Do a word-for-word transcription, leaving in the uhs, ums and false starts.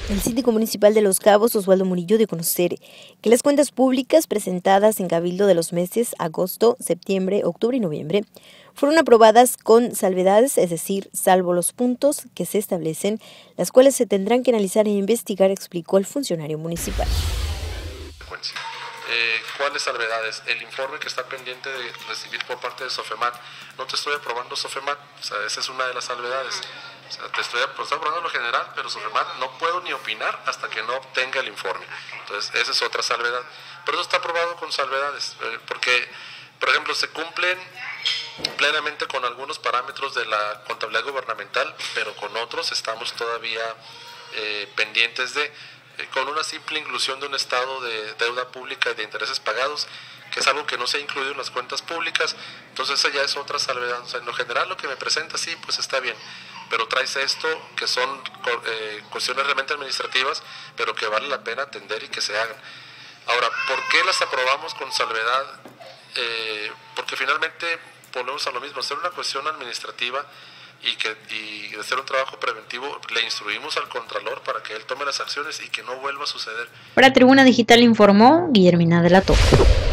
El síndico municipal de Los Cabos, Osvaldo Murillo, dio a conocer que las cuentas públicas presentadas en Cabildo de los meses agosto, septiembre, octubre y noviembre fueron aprobadas con salvedades, es decir, salvo los puntos que se establecen, las cuales se tendrán que analizar e investigar, explicó el funcionario municipal. Eh, ¿Cuáles salvedades? El informe que está pendiente de recibir por parte de Sofemat. No te estoy aprobando Sofemat, o sea, esa es una de las salvedades. O sea, te estoy, te estoy aprobando lo general, pero Sofemat no puedo ni opinar hasta que no obtenga el informe. Entonces, esa es otra salvedad. Pero eso está aprobado con salvedades, eh, porque, por ejemplo, se cumplen plenamente con algunos parámetros de la contabilidad gubernamental, pero con otros estamos todavía eh, pendientes de... con una simple inclusión de un estado de deuda pública y de intereses pagados, que es algo que no se ha incluido en las cuentas públicas. Entonces esa ya es otra salvedad. O sea, en lo general lo que me presenta, sí, pues está bien, pero traes esto, que son eh, cuestiones realmente administrativas, pero que vale la pena atender y que se hagan. Ahora, ¿por qué las aprobamos con salvedad? Eh, porque finalmente volvemos a lo mismo, hacer una cuestión administrativa y que y de hacer un trabajo preventivo, le instruimos al Contralor para que él tome las acciones y que no vuelva a suceder. Para Tribuna Digital informó Guillermina de la Torre.